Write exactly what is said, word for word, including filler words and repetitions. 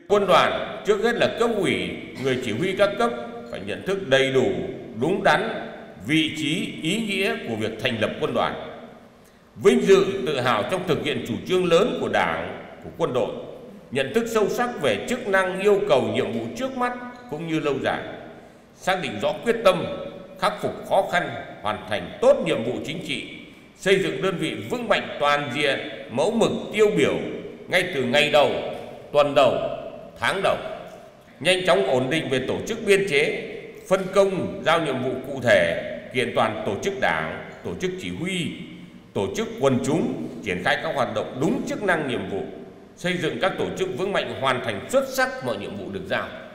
Quân đoàn trước hết là cấp ủy, người chỉ huy các cấp phải nhận thức đầy đủ, đúng đắn vị trí, ý nghĩa của việc thành lập quân đoàn, vinh dự, tự hào trong thực hiện chủ trương lớn của Đảng, của quân đội, nhận thức sâu sắc về chức năng, yêu cầu, nhiệm vụ trước mắt cũng như lâu dài, xác định rõ quyết tâm khắc phục khó khăn, hoàn thành tốt nhiệm vụ chính trị, xây dựng đơn vị vững mạnh toàn diện, mẫu mực tiêu biểu ngay từ ngày đầu, tuần đầu, tháng đầu, nhanh chóng ổn định về tổ chức biên chế, phân công giao nhiệm vụ cụ thể, kiện toàn tổ chức Đảng, tổ chức chỉ huy, tổ chức quần chúng, triển khai các hoạt động đúng chức năng nhiệm vụ, xây dựng các tổ chức vững mạnh hoàn thành xuất sắc mọi nhiệm vụ được giao.